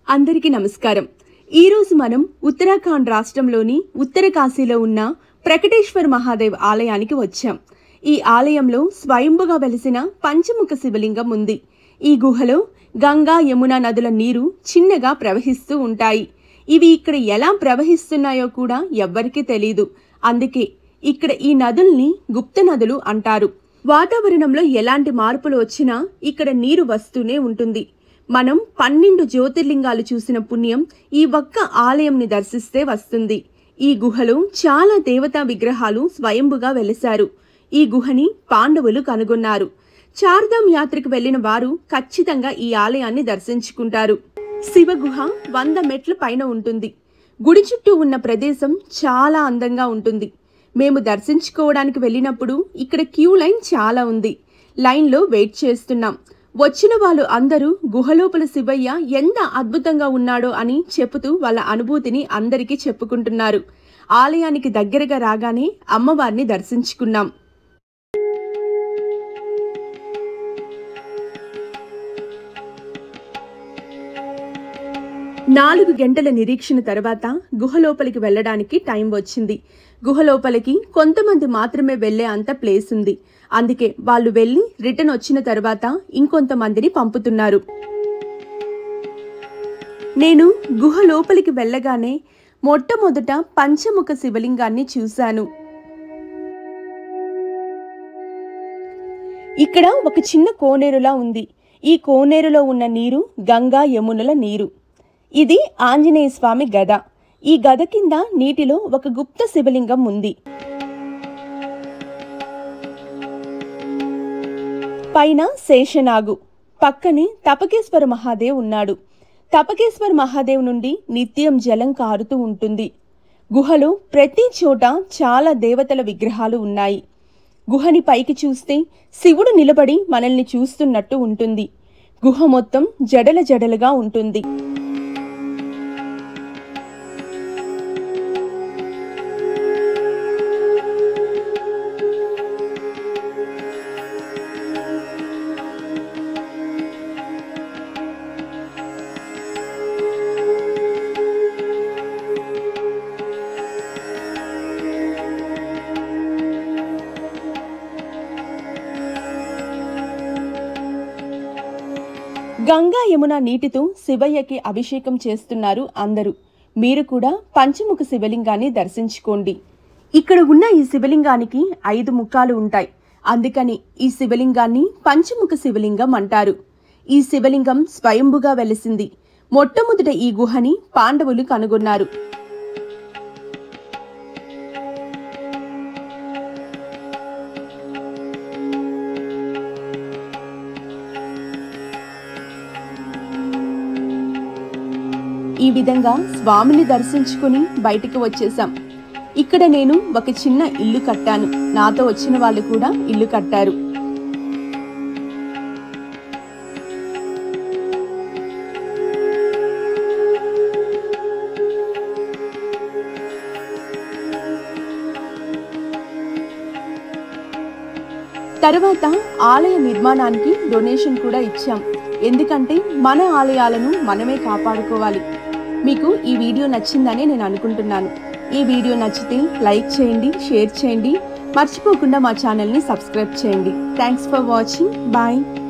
అందరికీ నమస్కారం। ఈ రోజు మనం ఉత్తరాఖండ్ రాష్ట్రంలోని ఉత్తరకాశీలో ఉన్న ప్రకటేశ్వర్ మహాదేవ్ ఆలయానికి వచ్చాం। ఈ ఆలయంలో స్వయంభుగా వెలిసిన పంచముఖ శివలింగం ఉంది। ఈ గుహలో గంగా యమున నదుల నీరు చిన్నగా ప్రవహిస్తూ ఉంటాయి। ఇవి ఇక్కడ ఎలా ప్రవహిస్తున్నాయో కూడా ఎవ్వరికీ తెలియదు। అందుకే ఇక్కడ ఈ నదుల్ని గుప్త నదులు అంటారు। వాతావరణంలో ఎలాంటి మార్పులు వచ్చినా ఇక్కడ నీరు వస్తూనే ఉంటుంది। మనం 12 జ్యోతిర్లింగాలు చూసిన పుణ్యం ఈ ఒక్క ఆలయంని దర్శిస్తే వస్తుంది। ఈ గుహలో చాలా దేవతా విగ్రహాలు స్వయంభుగా వెలిశారు। ఈ గుహని పాండవులు కనుగొన్నారు। చార్ధామ్ యాత్రకు వెళ్లిన వారు ఖచ్చితంగా ఈ ఆలయాన్ని దర్శించుకుంటారు। శివ గుహ 100 మెట్ల పైన ఉంటుంది। గుడి చుట్టూ ఉన్న ప్రదేశం చాలా అందంగా ఉంటుంది। మేము దర్శించుకోవడానికి వెళ్ళినప్పుడు ఇక్కడ క్యూ లైన్ చాలా ఉంది। లైన్లో వెయిట్ చేస్తున్నాం। వచ్చిన వాళ్ళు అందరూ గుహలోపల శివయ్య ఎంత అద్భుతంగా ఉన్నాడో అని చెప్పుతూ వాళ్ళ అనుభూతిని అందరికీ చెప్పుకుంటున్నారు। ఆలయానికి దగ్గరగా రాగానే అమ్మవారిని దర్శించుకున్నాం। 4 గంటల నిరీక్షణ తర్వాత గుహలోపలికి వెళ్ళడానికి టైం వచ్చింది। గుహలోపలికి కొంతమంది మాత్రమే వెళ్లే అంత ప్లేస్ ఉంది। అందుకే వాళ్ళు వెళ్లి రిటర్న్ వచ్చిన తర్వాత ఇంకొంతమందిని పంపుతున్నారు। నేను గుహ లోపలికి వెళ్ళగానే మొట్టమొదట పంచముఖ శివలింగాన్ని చూశాను। ఇక్కడ ఒక చిన్న కోనేరులా ఉంది। ఈ కోనేరులో ఉన్న నీరు గంగా యమునల నీరు। ఇది ఆంజనేయ స్వామి గద। ఈ గద కింద నీటిలో ఒక గుప్త శివలింగం ఉంది। పైన శేషనాగు, పక్కనే తపకేశ్వర మహాదేవ్ ఉన్నాడు। తపకేశ్వర మహాదేవ్ నుండి నిత్యం జలం కారుతూ ఉంటుంది। గుహలో ప్రతి చోట చాలా దేవతల విగ్రహాలు ఉన్నాయి। గుహని పైకి చూస్తే శివుడు నిలబడి మనల్ని చూస్తున్నట్టు ఉంటుంది। గుహ మొత్తం జడల జడలుగా ఉంటుంది। గంగా యమున నీటితో శివయ్యకి అభిషేకం చేస్తున్నారు అందరూ। మీరు కూడా పంచముఖ శివలింగాన్ని దర్శించుకోండి। ఇక్కడ ఉన్న ఈ శివలింగానికి 5 ముఖాలు ఉంటాయి। అందుకని ఈ శివలింగాన్ని పంచముఖ శివలింగం అంటారు। ఈ శివలింగం స్వయంభుగా వెలిసింది। మొట్టమొదట ఈ గుహని పాండవులు కనుగొన్నారు। ఈ విధంగా స్వామిని దర్శించుకుని బయటికి వచ్చేసాం। ఇక్కడ నేను ఒక చిన్న ఇల్లు కట్టాను। నాతో వచ్చిన వాళ్ళు కూడా ఇల్లు కట్టారు। తర్వాత ఆలయ నిర్మాణానికి డొనేషన్ కూడా ఇచ్చాం। ఎందుకంటే మన ఆలయాలను మనమే కాపాడుకోవాలి। మీకు ఈ వీడియో నచ్చిందని నేను అనుకుంటున్నాను। ఈ వీడియో నచ్చితే లైక్ చేయండి, షేర్ చేయండి, మర్చిపోకుండా మా ఛానల్ని సబ్స్క్రైబ్ చేయండి। Thanks for watching. బాయ్।